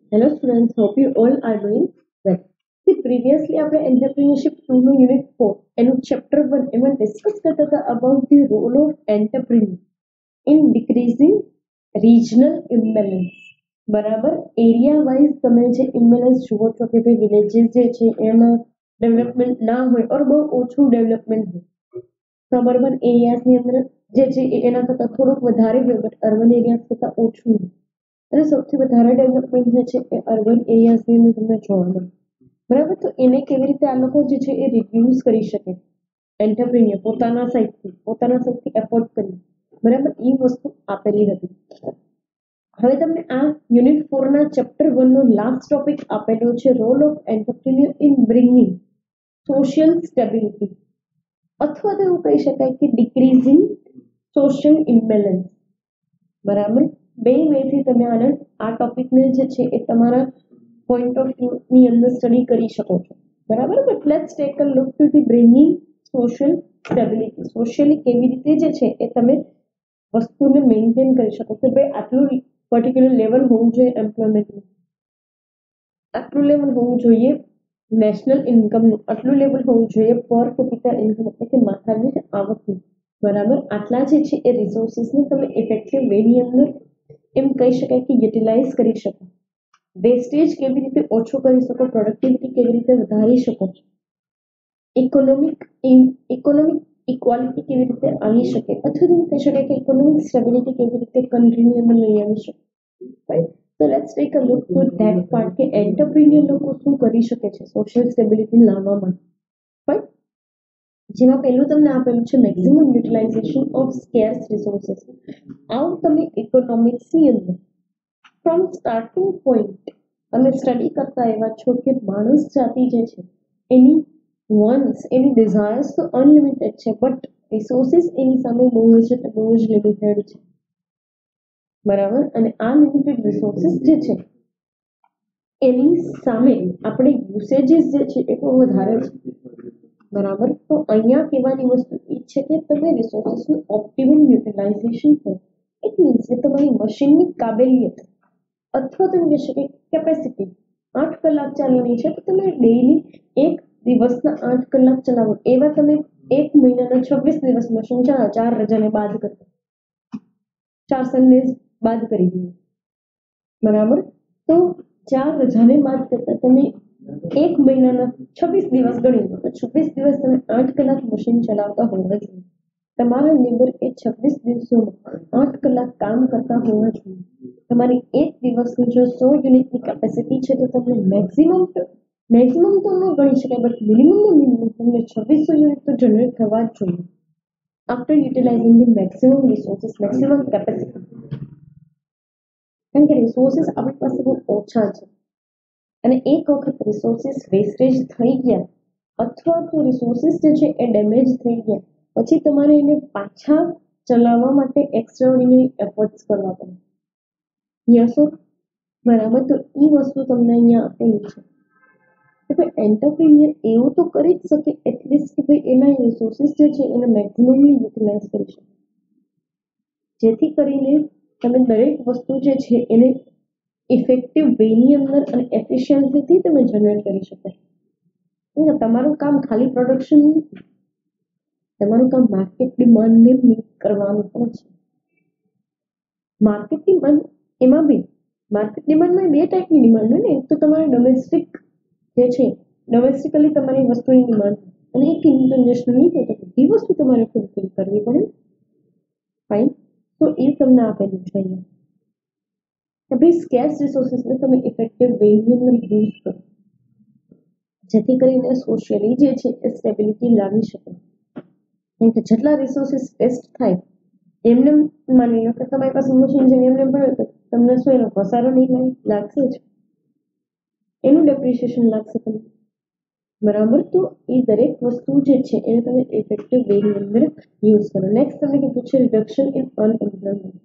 Hello students, hope you all are doing well. See, previously આપણે entrepreneurship 2 નું unit 4 એનું chapter 1 એમાં discuss કરતા હતા about the role of entrepreneur in decreasing regional imbalance. બરાબર area wise તમે જે ઇમ્બેલેન્સ જુઓ છો કે ભાઈ વિલેજીસ જે છે એમાં ડેવલપમેન્ટ ના હોય ઓર બહુ ઓછું ડેવલપમેન્ટ હોય સબર્બન એરિયાઝની અંદર જે છે એના કરતાં થોડુંક વધારે હોય બટ અર્બન એરિયાઝ કરતાં ઓછું હોય અને સૌથી વધારે ડેવલપમેન્ટ જે છે એ અર્બન એરિયાઝની અંદર તમને જોવા મળે બરાબર તો એને કેવી રીતે આ લોકો જે છે એ રિડ્યુસ કરી શકે એન્ટરપ્રિન્યોર પોતાના સાઈડથી એફોર્ડ કરી બરાબર એ વસ્તુ આપેલી હતી હવે તમને આ યુનિટ 4 ના ચેપ્ટર 1 નો લાસ્ટ ટોપિક આપેલો છે role of entrepreneur in bringing social stability અથવા તો એવું કહી શકાય કે ડિક્રીઝિંગ સોશિયલ ઇમ્બેલેન્સ બરાબર બે વેથી તમે આ ટોપિકને જે છે એ તમારા પોઈન્ટ ઓફ વ્યૂની અંદર સ્ટડી કરી શકો છો બરાબર but let's take a look to the bringing social stability socially કેવી રીતે જે છે એ તમે વસ્તુને મેન્ટેન કરી શકો કે ભાઈ આટલું પર્ટિક્યુલર લેવલ હોવું જોઈએ એમ્પ્લોયમેન્ટનું આટલું લેવલ હોવું જોઈએ નેશનલ ઇન્કમનું આટલું લેવલ હોવું જોઈએ પર કેપિટલ ઇન્કમ એટલે કે માથાની આવકનું બરાબર આટલા જે છે એ રિસોર્સિસને તમે ઇફેક્ટિવ વેની અંદર એમ કહી શકાય કે યુટિલાઇઝ કરી શકો વેસ્ટેજ કેવી રીતે ઓછો કરી શકો પ્રોડક્ટિવિટી કેવી રીતે વધારી શકો ઇકોનોમિક ઇક્વાલિટી કેવી રીતે આવી શકે અથવા તો કહી શકાય કે ઇકોનોમિક સ્ટેબિલિટી કેવી રીતે કન્ટ્રીની અંદર લઈ આવી શકે રાઈટ તો let's take a look to that part કે એન્ટરપ્રિન્યોર લોકો શું કરી શકે છે સોશિયલ સ્ટેબિલિટી લાવવા માટે રાઈટ જેમાં પહેલું તમને આપેલું છે maximum utilization of scarce resources આવું તમે ઇકોનોમિક્સની અંદર ફ્રોમ સ્ટાર્ટિંગ પોઈન્ટ તમે સ્ટડી કરતા એવા છો કે માણસ જાતિ જે છે એની વન્સ એની ડિઝાયર્સ તો અનલિમિટેડ છે બટ રિસોર્સિસ એની સામે બહુ જ લિમિટેડ છે બરાબર અને આ લિમિટેડ રિસોર્સિસ જે છે એની સામે આપણે યુસેજીસ જે છે એ બહુ વધારે છે બરાબર તો અહીંયા કહેવાની વસ્તુ એ છે કે તમે રિસોર્સિસનું ઓપ્ટિમમ યુટિલાઇઝેશન કરો ઇટ મીન્સ કે તમારી મશીનની કાબેલિયત અથવા તમે કહી શકે કેપેસિટી 8 કલાક ચાલવાની છે તો તમે ડેઈલી એક દિવસના 8 કલાક ચલાવો એવા તમે એક મહિનાના 26 દિવસ મશીન ચલાવો 4 રજાને બાદ કરતા 4 સન્ડેઝ બાદ કરી દઈએ બરાબર તો 4 રજાને બાદ કરતા તમે એક મહિનાના 26 દિવસ ગણી લો તો 26 દિવસ તમે 8 કલાક મશીન ચલાવતા હોવા જોઈએ તમારા લેબર એ 26 દિવસોમાં 8 કલાક કામ કરતા હોવા જોઈએ તમારી એક દિવસની જો 100 યુનિટની કેપેસિટી છે તો તમને મેક્સિમમ તો ન ગણી શકાય બટ મિનિમમ તમને 2600 યુનિટ તો જનરેટ થવા જ જોઈએ after utilizing the maximum resources maximum capacity કારણ કે રિસોર્સિસ આપણી પાસે બહુ ઓછા છે અને એક વખત રિસોર્સિસ વેસ્ટેજ થઈ ગયા અથવા તો રિસોર્સિસ જે છે એ ડેમેજ થઈ ગયા પછી તમારે એને પાછા ચલાવવા માટે એક્સ્ટ્રાઓર્ડિનરી એફર્ટ્સ કરવા પડે યસો બરાબર તો એ વસ્તુ તમને અહીંયા આપેલી છે કે ભાઈ એન્ટરપ્રિન્યોર એવું તો કરી જ શકે એટલીસ્ટ કે ભાઈ એના રિસોર્સિસ જે છે એને મેક્સિમમલી યુટિલાઇઝ કરી શકે જેથી કરીને તમે દરેક વસ્તુ જે છે એને ઇફેક્ટિવ વેની અંદર અને એફિશિયન્સીથી તમે જનરેટ કરી શકો તમારું કામ ખાલી પ્રોડક્શન તમારું કામ માર્કેટ ડિમાન્ડને મીટ કરવાનું પણ છે માર્કેટ ડિમાન્ડ એમાં બી માર્કેટ ડિમાન્ડમાં બે ટાઈપની ડિમાન્ડ હોય ને એક તો તમારે ડોમેસ્ટિક જે છે ડોમેસ્ટિકલી તમારી વસ્તુની ડિમાન્ડ અને એક ઇન્ટરનેશનલી તો બધી વસ્તુ તમારે ફૂલફિલ કરવી પડે ફાઇન તો એ તમને આપેલું છે અહીંયા કે ભાઈ સ્કેર્સ રિસોર્સિસને તમે ઇફેક્ટિવ વેની અંદર યુઝ કરો જેથી કરીને સોશિયલી જે છે એ સ્ટેબિલિટી લાવી શકે કારણ કે જેટલા રિસોર્સિસ વેસ્ટ થાય એમને માની લો કે તમારી પાસે મશીન છે એમને પડે તો તમને શું એનો ઘસારો નહીં લાગશે જ એનું ડેપ્રિસિએશન લાગશે તમને બરાબર તો એ દરેક વસ્તુ જે છે એને તમે ઇફેક્ટિવ વેની અંદર યુઝ કરો નેક્સ્ટ તમે કીધું છે રિડક્શન ઇન અનએમ્પ્લોયમેન્ટ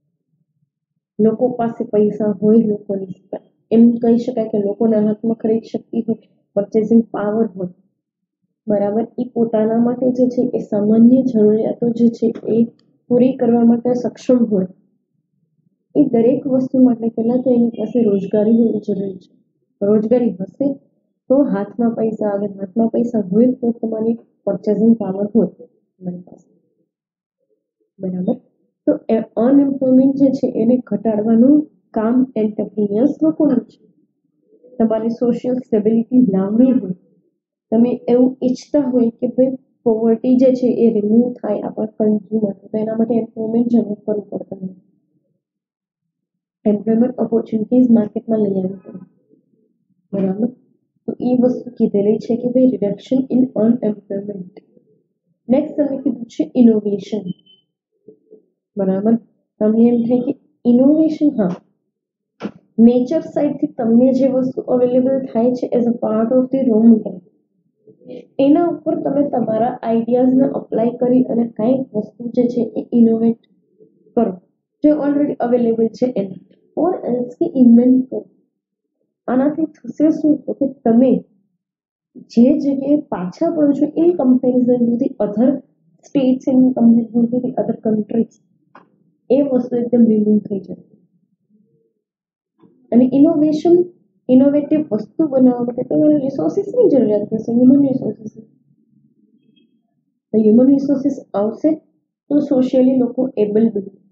લોકો પાસે પૈસા હોય લોકોની એમ કહી શકાય કે લોકોના હાથમાં ખરીદ શક્તિ હોય પરચેસિંગ પાવર હોય બરાબર એ પોતાના માટે જે છે એ સામાન્ય જરૂરિયાતો જે છે એ પૂરી કરવા માટે સક્ષમ હોય એ દરેક વસ્તુ માટે પહેલા તો એની પાસે રોજગારી હોવી જરૂરી છે. રોજગારી હશે તો હાથમાં પૈસા આવે, હાથમાં પૈસા હોય તો તમારી પરચેસિંગ પાવર હોય તમારી પાસે, બરાબર. તો અનએમ્પ્લોયમેન્ટ જે છે એને ઘટાડવાનું કામ એન્ટરપ્રિન્યોર્સ લોકોનું છે. તમારી સોશિયલ સ્ટેબિલિટી લાવવી હોય, તમે એવું ઈચ્છતા હોય કે ભાઈ પોવર્ટી જે છે એ રિમૂવ થાય આપણા કન્ટ્રીમાં, તો એના માટે એમ્પ્લોયમેન્ટ જનરેટ કરવું પડતું હોય, એમ્પ્લોયમેન્ટ ઓપોર્ચ્યુનિટીઝ માર્કેટમાં લઈ આવવી પડે, બરાબર. તો એ વસ્તુ કીધેલી છે કે ભાઈ રિડક્શન ઇન અનએમ્પ્લોયમેન્ટ. નેક્સ્ટ તમે કીધું છે ઇનોવેશન, બરાબર. તમને એમ થાય કે ઇનોવેશન, હા, નેચર સાઇડથી તમને જે વસ્તુ અવેલેબલ થાય છે as a part of the raw material, એના ઉપર તમે તમારા આઈડિયાઝને અપ્લાય કરી અને કંઈક વસ્તુ જે છે એ ઇનોવેટ કરો જે ઓલરેડી અવેલેબલ છે એને, ઓર એલ્સ કે ઇન્વેન્ટ કરો. આનાથી થશે શું તો કે તમે જે જગ્યાએ પાછા પડો છો in comparison to the other states, in comparison to the other countries, એ વસ્તુ એકદમ રિમૂવ થઈ જશે. અને ઇનોવેટિવ વસ્તુ બનાવવા માટે તમારે રિસોર્સિસની જરૂરિયાત પડશે, હ્યુમન રિસોર્સિસ. તો હ્યુમન રિસોર્સિસ આવશે તો સોશિયલી લોકો એબલ બનશે,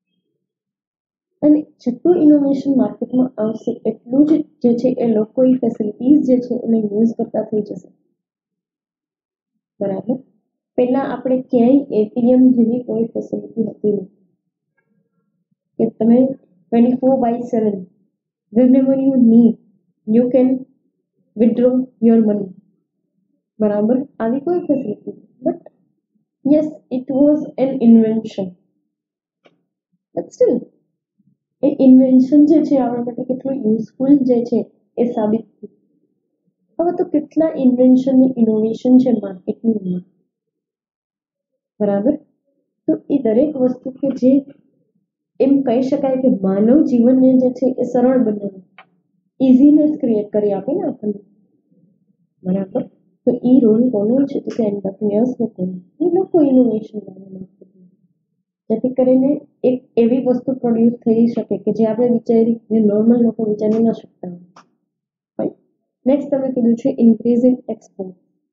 અને જેટલું ઇનોવેશન માર્કેટમાં આવશે એટલું જ જે છે એ લોકો એ ફેસિલિટીઝ જે છે એને યુઝ કરતા થઈ જશે, બરાબર. પહેલા આપણે ક્યાંય એટીએમ જેવી કોઈ ફેસિલિટી હતી નહીં કે તમે 24/7 whenever you need you can withdraw your money, બરાબર. આવી કોઈ facility, but yes it was an invention, but still a invention જે છે આપણા માટે કેટલું યુઝફુલ જે છે એ સાબિત થયું. હવે તો કેટલા ઇન્વેન્શનની ઇનોવેશન છે માર્કેટની અંદર, બરાબર. તો એ દરેક વસ્તુ કે જે એમ કહી શકાય કે માનવ જીવનને જે છે એ સરળ બનાવે, ઇઝીનેસ ક્રિએટ કરી આપે ને આપણને, બરાબર. તો એ રોલ કોનો છે તો કે એન્ટરપ્રિન્યોર્સ લોકોનો. એ લોકો ઇનોવેશન લાવે માર્કેટમાં, જેથી કરીને એક એવી વસ્તુ પ્રોડ્યુસ થઈ શકે કે જે આપણે વિચારી, જે નોર્મલ લોકો વિચારી ન શકતા હોય. નેક્સ્ટ તમે કીધું છે ઇન્ક્રીઝ ઇન એક્સપોર્ટ.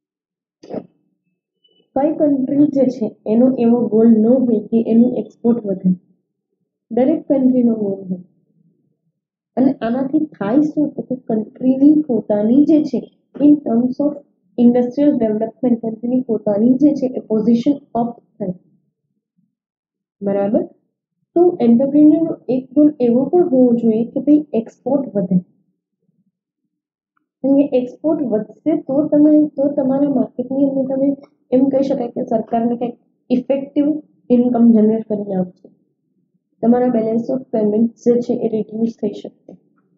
કઈ કન્ટ્રી જે છે એનો એવો ગોલ ન હોય કે એનું એક્સપોર્ટ વધે, દરેક કન્ટ્રીનો ગોલ હોય. અને આનાથી થાય શું તો કે કન્ટ્રીની પોતાની જે છે in terms of industrial development, કન્ટ્રીની પોતાની જે છે એ પોઝિશન અપ થાય, બરાબર. તો એન્ટરપ્રિન્યોરનો એક ગોલ એવો પણ હોવો જોઈએ કે ભાઈ એક્સપોર્ટ વધે, અને એક્સપોર્ટ વધશે તો તમારા માર્કેટની અંદર તમે એમ કહી શકાય કે સરકારને કંઈક ઇફેક્ટિવ ઇન્કમ જનરેટ કરીને આપશે, તમારા બેલેન્સ ઓફ પેમેન્ટ જે છે એ રિડ્યુસ થઈ શકશે.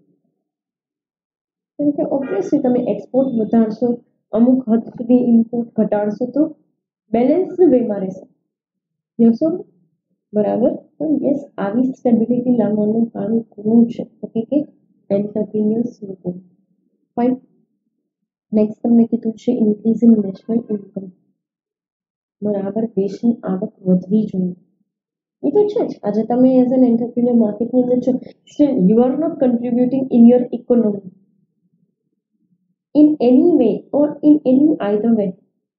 કેમ કે ઓબ્વિયસલી તમે એક્સપોર્ટ વધારશો, અમુક હદ સુધી ઇમ્પોર્ટ ઘટાડશો તો બેલેન્સ વેમાં રહેશે, યસ ઓર, બરાબર. તો યસ આવી સ્ટેબિલિટી લાવવાનું કામ કરવું છે ઓકે કે એન્ટરપ્રિન્યોર્સ લોકો. ફાઇન. નેક્સ્ટ તમને કીધું છે ઇન્ક્રીઝ ઇન નેશનલ ઇન્કમ, બરાબર. દેશની આવક વધવી જોઈએ, એ તો છે જ. આજે તમે એઝ એન એન્ટરપ્રિન્યોર માર્કેટની અંદર છો, still you are not contributing in your economy in any way or in any either way,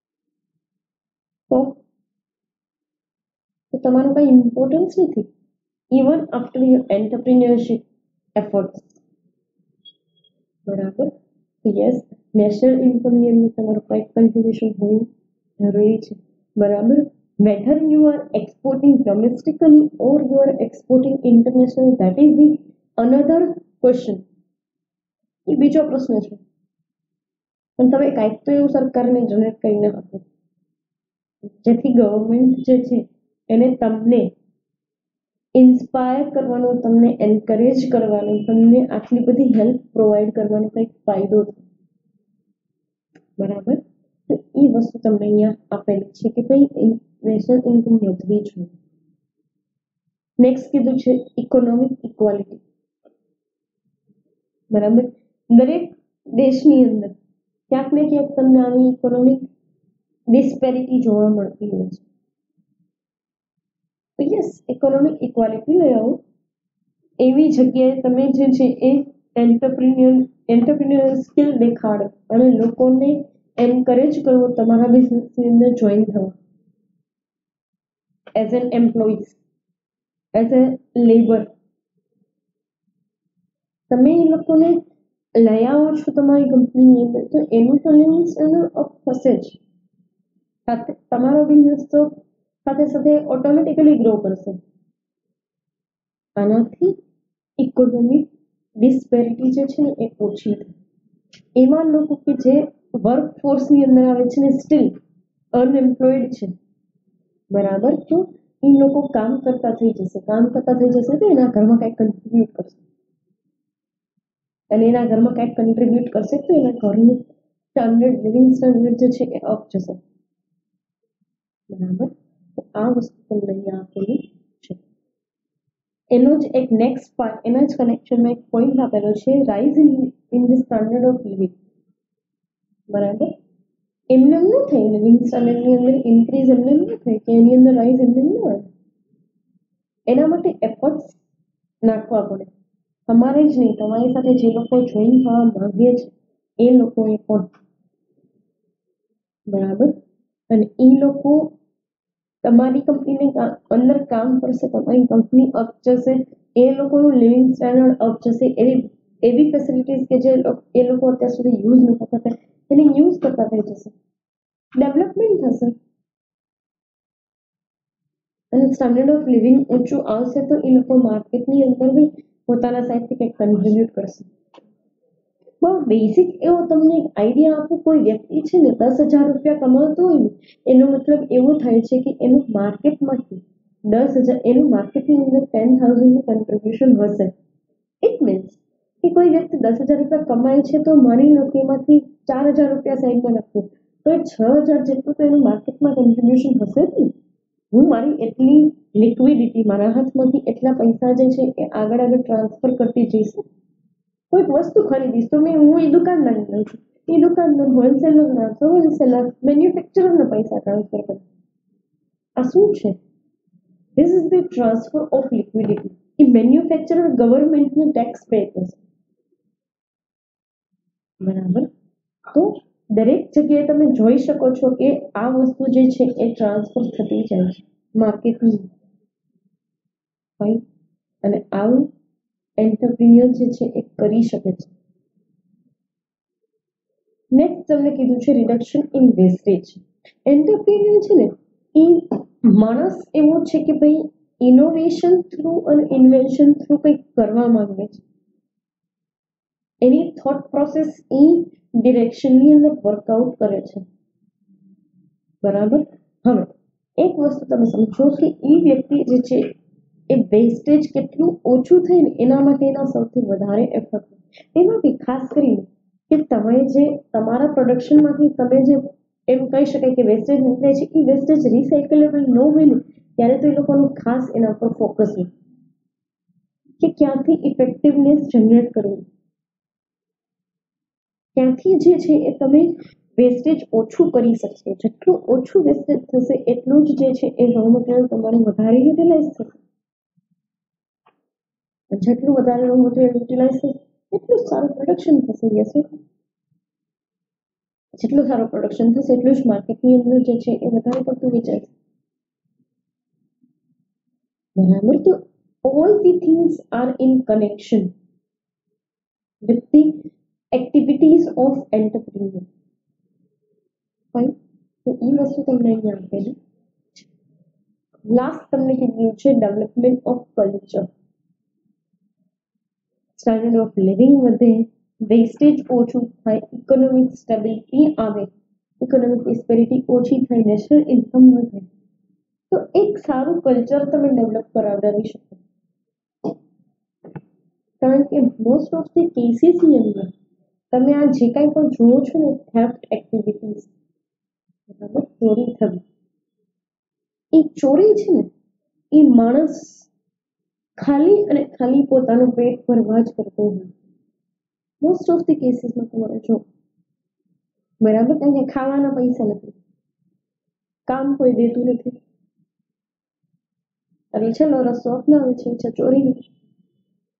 તો તમારું કઈ ઇમ્પોર્ટન્સ નથી even after your entrepreneurship efforts, બરાબર. યસ, નેશનલ ઇન્કમની અંદર તમારું કંઈક કન્ટ્રીબ્યુશન હોવું જરૂરી છે, બરાબર. whether you are exporting domestically or you are exporting internationally, that is the another question, એ બીજો પ્રશ્ન છે. પણ તમે કાંઈક તો એવું સરકારને જનરેટ કરીને આપો જેથી ગવર્મેન્ટ જે છે એને તમને ઇન્સ્પાયર કરવાનું, તમને એન્કરેજ કરવાનું, તમને આટલી બધી હેલ્પ પ્રોવાઈડ કરવાનો કંઈક ફાયદો થાય, બરાબર. તો એ વસ્તુ તમને અહીંયા આપેલી છે કે ભાઈ નેશનલ ઇન્કમ વધવી જોઈએ. નેક્સ્ટ કીધું છે ઇકોનોમિક ઇક્વાલિટી, બરાબર. દરેક દેશની અંદર ક્યાંક ને ક્યાંક તમને આવી ઇકોનોમિક ડિસ્પેરિટી જોવા મળતી હોય છે. તો યસ, ઇકોનોમિક ઇક્વાલિટી લઈ આવો એવી જગ્યાએ તમે જે છે એ એન્ટરપ્રિન્યોર સ્કિલ દેખાડો અને લોકોને એન્કરેજ કરવો તમારા બિઝનેસની અંદર જોઈન થવા as an employees as a labour તમે એ લોકોને લઈ આવો છો તમારી કંપનીની અંદર તો એનું તો લિવિંગ સ્ટાન્ડર્ડ અપ થશે જ સાથે તમારો બિઝનેસ તો સાથે સાથે ઓટોમેટિકલી ગ્રો કરશે આનાથી ઇકોનોમિક ડિસ્પેરિટી જે છે ને એ ઓછી થાય એવા લોકો કે જે વર્કફોર્સની અંદર આવે છે ને સ્ટીલ અનએમ્પ્લોયડ છે બરાબર તો એ લોકો કામ કરતા થઈ જશે તો એના ઘરમાં કંઈક કન્ટ્રીબ્યુટ કરશે અને એના ઘરમાં કંઈક કન્ટ્રીબ્યુટ કરશે તો એના ઘરનું સ્ટાન્ડર્ડ લિવિંગ સ્ટાન્ડર્ડ જે છે એ અપ જશે બરાબર તો આ વસ્તુ તમને અહીંયા આપેલી છે એનો જ એક નેક્સ્ટ પાર્ટ એના જ કનેક્શનમાં એક પોઈન્ટ આપેલો છે rise in the standard of living બરાબર એમને ન થાય લિવિંગ સ્ટાન્ડર્ડની અંદર ઇન્ક્રીઝ એમને ન થાય કે એની અંદર રાઇઝ એમને ન આવે એના માટે એફર્ટ્સ નાખવા પડે તમારે જ નહીં તમારી સાથે જે લોકો જોઈન થવા માંગે છે એ લોકોએ પણ બરાબર અને એ લોકો તમારી કંપનીને અંદર કામ કરશે તમારી કંપની અપ જશે એ લોકોનું લિવિંગ સ્ટાન્ડર્ડ અપ જશે એવી ફેસિલિટીઝ કે જે એ લોકો અત્યાર સુધી યુઝ નહોતા કરતા એને યુઝ કરતા થઈ જશે ડેવલપમેન્ટ થશે અને સ્ટાન્ડર્ડ ઓફ લિવિંગ ઊંચું આવશે તો એ લોકો માર્કેટની અંદર બી પોતાના સાઈડથી કંઈક કન્ટ્રીબ્યુટ કરશે બહુ બેઝિક એવો તમને એક આઈડિયા આપું કોઈ વ્યક્તિ છે ને 10,000 રૂપિયા કમાતો હોય ને એનો મતલબ એવો થાય છે કે એનું માર્કેટમાંથી 10,000 એનું માર્કેટની અંદર 10,000 નું કન્ટ્રીબ્યુશન હશે ઇટ મીન્સ કે કોઈ વ્યક્તિ 10,000 રૂપિયા કમાય છે તો માની લો કે એમાંથી 4,000 રૂપિયા સાઈડમાં નાખવું તો એ 6,000 જેટલું તો એનું માર્કેટમાં કન્ટ્રીબ્યુશન હશે જ ને હું મારી એટલી લિક્વિડિટી મારા હાથમાંથી એટલા પૈસા જે છે એ આગળ ટ્રાન્સફર કરતી જઈશ કોઈક વસ્તુ ખરીદીશ તો હું એ દુકાનદારને લઉં છું એ દુકાનદાર હોલસેલર મેન્યુફેક્ચરરને પૈસા ટ્રાન્સફર કરે આ શું છે this is the transfer of liquidity એ મેન્યુફેક્ચરર ગવર્મેન્ટને ટેક્સ પે કરશે બરાબર તો દરેક જગ્યાએ તમે જોઈ શકો છો કે આ વસ્તુ જે છે એ ટ્રાન્સફર થતી જાય છે માર્કેટની અને આવું એન્ટરપ્રિન્યોર જે છે એ કરી શકે છે નેક્સ્ટ તમને કીધું છે રિડક્શન ઇન વેસ્ટેજ એન્ટરપ્રિન્યોર છે ને એ માણસ એવો છે કે ભાઈ ઇનોવેશન થ્રુ અને ઇન્વેન્શન થ્રુ કંઈક કરવા માંગે છે એની થોટ પ્રોસેસ એ ડિરેક્શનની અંદર વર્કઆઉટ કરે છે બરાબર હવે એક વસ્તુ તમે સમજો કે એ વ્યક્તિ જે છે એ વેસ્ટેજ કેટલું ઓછું થાય ને એના માટે એના સૌથી વધારે એફર્ટ એમાં બી ખાસ કરીને કે તમે જે તમારા પ્રોડક્શનમાંથી તમે જે એમ કહી શકાય કે વેસ્ટેજ નીકળે છે એ વેસ્ટેજ રિસાયકલેબલ ન હોય ને ત્યારે તો એ લોકોનું ખાસ એના પર ફોકસ હોય કે ક્યાંથી ઇફેક્ટિવનેસ જનરેટ કરવું ક્યાંથી જે છે એ તમે વેસ્ટેજ ઓછું કરી શકશે જેટલું ઓછું વેસ્ટેજ થશે એટલું જ જે છે એ રો મટીરિયલ તમારે વધારે યુટિલાઇઝ થશે જેટલું વધારે રો મટીરિયલ યુટિલાઇઝ થશે એટલું સારું પ્રોડક્શન થશે યસ જેટલું સારું પ્રોડક્શન થશે એટલું જ માર્કેટની અંદર જે છે એ વધારે પડતું વેચાશે બરાબર તો all the things are in connection with the activities of entrepreneur fine તો એ વસ્તુ તમને અહીંયા આપેલી લાસ્ટ તમને કીધું છે development of culture standard of living વધે વેસ્ટેજ ઓછું થાય ઇકોનોમિક સ્ટેબિલિટી આવે ઇકોનોમિક ડિસ્પેરિટી ઓછી થાય નેશનલ ઇન્કમ વધે તો એક સારું કલ્ચર તમે ડેવલપ કરાવડાવી શકો કારણ કે મોસ્ટ ઓફ ધી કેસીસની અંદર તમે આ જે કાંઈ પણ જુઓ છો ને થેફ્ટ એક્ટિવિટીઝ બરાબર ચોરી થવી એ ચોરી છે ને એ માણસ ખાલી અને ખાલી પોતાનું પેટ ભરવા જ કરતો હોય મોસ્ટ ઓફ ધી કેસીસમાં તમારે જો બરાબર કારણ કે ખાવાના પૈસા નથી કામ કોઈ દેતું નથી અને છેલ્લો રસ્તો અપનાવે છે ચોરીનો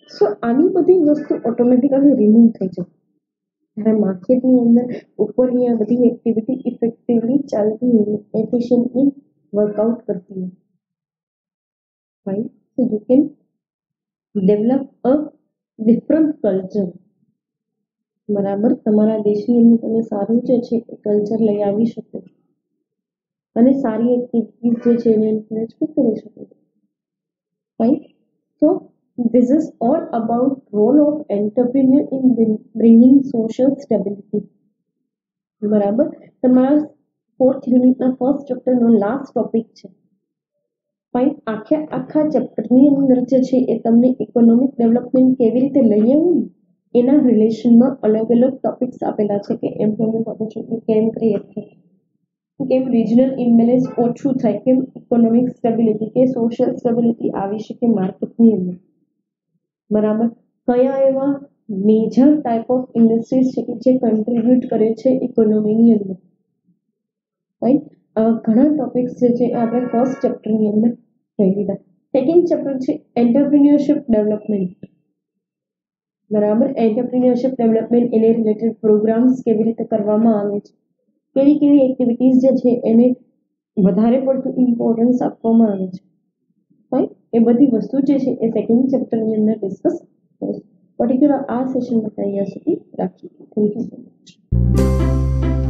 સો આની બધી વસ્તુ ઓટોમેટિકલી રિમૂવ થઈ જાય જ્યારે માર્કેટની અંદર ઉપરની આ બધી એક્ટિવિટી ઇફેક્ટિવલી ચાલતી હોય એફિશિયન્ટલી વર્કઆઉટ કરતી હોય right so you can develop a different culture બરાબર તમારા દેશની અંદર તમે સારું જે છે એ કલ્ચર લઈ આવી શકો અને સારી એક્ટિવિટીઝ જે છે એને એન્કરેજ પણ કરી શકો right so this is all about role of entrepreneur in bringing social stability બરાબર તમારા ફોર્થ યુનિટના ફર્સ્ટ ચેપ્ટરનો લાસ્ટ ટોપિક છે ફાઇન આખા ચેપ્ટરની અંદર જે છે એ તમને ઇકોનોમિક ડેવલપમેન્ટ કેવી રીતે લઈ આવવું એના રિલેશનમાં અલગ અલગ ટોપિક્સ આપેલા છે કે એમ્પ્લોયમેન્ટ ઓપોર્ચ્યુનિટી કેમ ક્રિએટ થાય કેમ રિજનલ ઇમ્બેલેન્સ ઓછું થાય કેમ ઇકોનોમિક સ્ટેબિલિટી કે સોશિયલ સ્ટેબિલિટી આવી શકે માર્કેટની અંદર બરાબર કયા એવા મેજર ટાઈપ ઓફ ઇન્ડસ્ટ્રીઝ છે કે જે કન્ટ્રીબ્યુટ કરે છે ઇકોનોમીની અંદર રાઈટ ઘણા ટોપિક્સ જે છે આપણે ફર્સ્ટ ચેપ્ટરની અંદર જોઈ લીધા સેકન્ડ ચેપ્ટર છે એન્ટરપ્રિન્યોરશિપ ડેવલપમેન્ટ બરાબર એન્ટરપ્રિન્યોરશિપ ડેવલપમેન્ટ એને રિલેટેડ પ્રોગ્રામ્સ કેવી રીતે કરવામાં આવે છે કેવી કેવી એક્ટિવિટીઝ જે છે એને વધારે પડતું ઇમ્પોર્ટન્સ આપવામાં આવે છે રાઈટ એ બધી વસ્તુ જે છે એ સેકન્ડ ચેપ્ટરની અંદર ડિસ્કસ કરીશું પર્ટિક્યુલર આ સેશનમાં અહીંયા સુધી રાખીએ થેન્ક યુ સો મચ